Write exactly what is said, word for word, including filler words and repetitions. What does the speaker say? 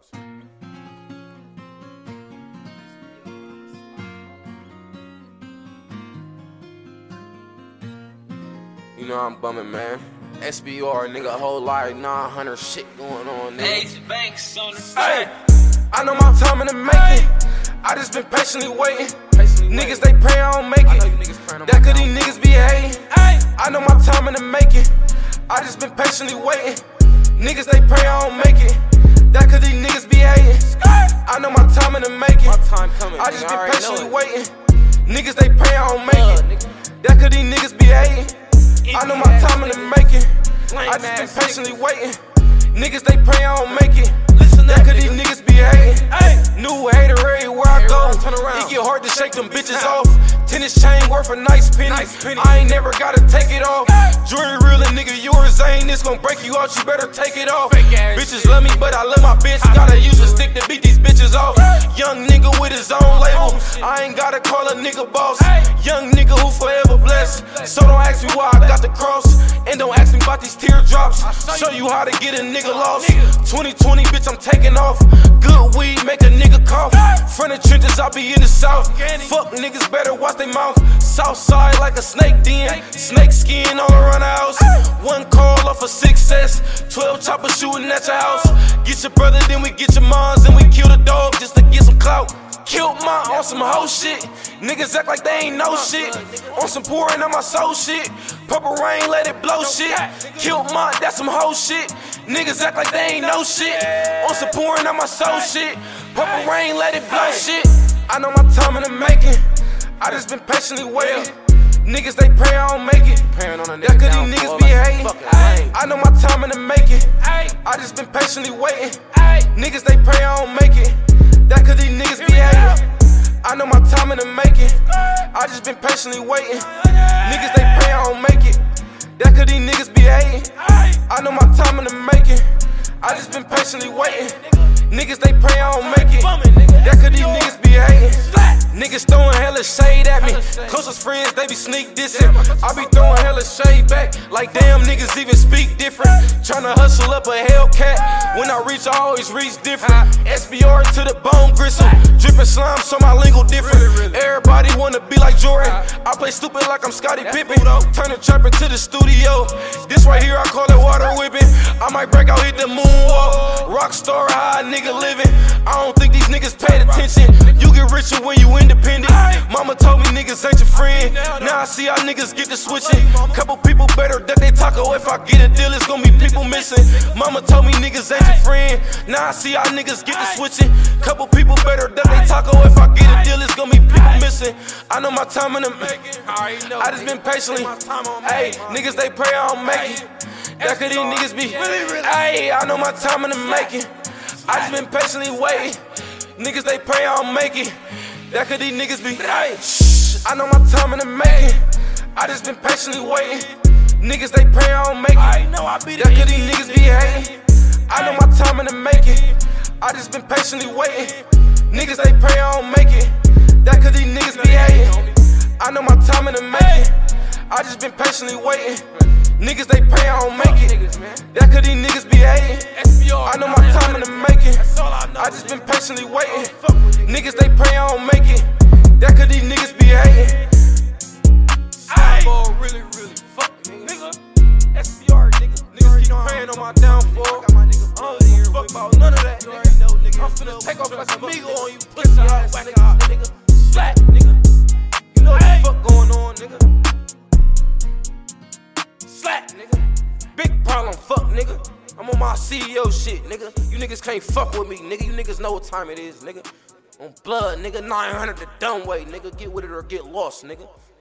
Bucks. You know I'm bumming, man. S B R, nigga, whole lot of nine hundred shit going on, nigga. Ace Banks on the Hey, I know my time in the making. I just been patiently waiting. Patiently niggas, waiting. They pray I don't make it. That could these niggas be hating. I know my time in the making. I just been patiently waiting. Niggas, they pray I don't make it. That could these niggas be hating. I know my time in the making. My time coming, I just been patiently waiting. Niggas, they pray I don't make it. That could these niggas be hating. I know my time in the making. I just been patiently waiting. Niggas, they pray I don't make it. Listen, that could these niggas be hating. New hater everywhere I go. It get hard to shake them bitches off. Tennis chain worth a nice penny. I ain't never gotta take it off. Jewelry real and nigga yours ain't. This gon' break you out. You better take it off. Bitches love me, but I love my bitch. Gotta use a stick to beat these bitches off. Young nigga with his own label. I ain't gotta call a nigga boss. Young nigga who forever blessed. So don't ask me why I got the cross. And don't ask me about these teardrops. Show you how to get a nigga lost. twenty twenty, bitch, I'm taking off. Good weed, make a nigga cough. Front of trenches, I be in the south. Fuck niggas, better watch they mouth. South side like a snake den. Snake skin all around the house. One call off a success. twelve choppers shooting at your house. Get your brother, then we get your moms. And we kill the dog just to get some clout. Killed mine on some hoe shit. Niggas act like they ain't no shit. On some pouring on my soul shit. Purple rain, let it blow shit. Killed mine, that's some hoe shit. Niggas act like they ain't no shit. On some pouring on my soul shit. Purple rain, let it blow shit. I know my time in the making. I just been patiently waiting. Niggas, they pray I don't make it. That could these niggas be hating. I know my time in the making. I just been patiently waiting. Niggas, they pray I don't make it. That could these niggas be hating. I know my time in the making. I just been patiently waiting. Niggas, they pray I don't make it. That could these niggas be hating. I know my time in the making. I just been patiently waiting. Niggas, they pray I don't make it. That could these niggas be hating. Niggas throwing hella shade at me. Closest friends, they be sneak dissing. I be throwing hella shade back. Like damn, niggas even speak different. Tryna hustle up a Hellcat. When I reach, I always reach different. S B R to the bone gristle. Drippin' slime, so my lingo different. Everybody wanna be like Jordan. I play stupid like I'm Scottie Pippen. Turn the trap into the studio. This right here, I call it water whipping. I might break out, hit the moonwalk. Rockstar, how a nigga living. I don't think these niggas paid attention. You get richer when you independent. Mama told me niggas ain't your friend. Now I see how niggas get to switching. Couple people better duck they taco. If I get a deal, it's gonna be people missing. Mama told me niggas ain't your friend. Now I see how niggas get to switching. Couple people better duck they taco. If I get a deal, it's gonna be people missing. I know my time in the making. I just been patiently. Hey, niggas they pray I don't make it. That could these niggas be. Hey, I know my time in the making. I just been patiently waiting. Niggas they pray I don't make it. That could these niggas be. Hey, I know my time in the making. I just been patiently waiting. Niggas they pray I don't make it. That could these niggas be hating. I know my time in the making. I just been patiently waiting. Niggas they pray I don't make it. That could these niggas be hating. I know my time in the making. I just been patiently waiting. Niggas they pray I don't make it. That could these niggas be hating. I know my time in the making. I just been patiently waiting. Niggas they pray I don't make it. That could these niggas be hating. Ball really, really fuck nigga. S B R nigga. Niggas keep praying on my downfall. I don't give a fuck about none of that. I'm finna take off like a Migo on you pussy ass nigga. Flat nigga. You know what the fuck going on, nigga. Slack, nigga. Big problem, fuck, nigga. I'm on my C E O shit, nigga. You niggas can't fuck with me, nigga. You niggas know what time it is, nigga. On blood, nigga. nine hundred the dumb way, nigga. Get with it or get lost, nigga.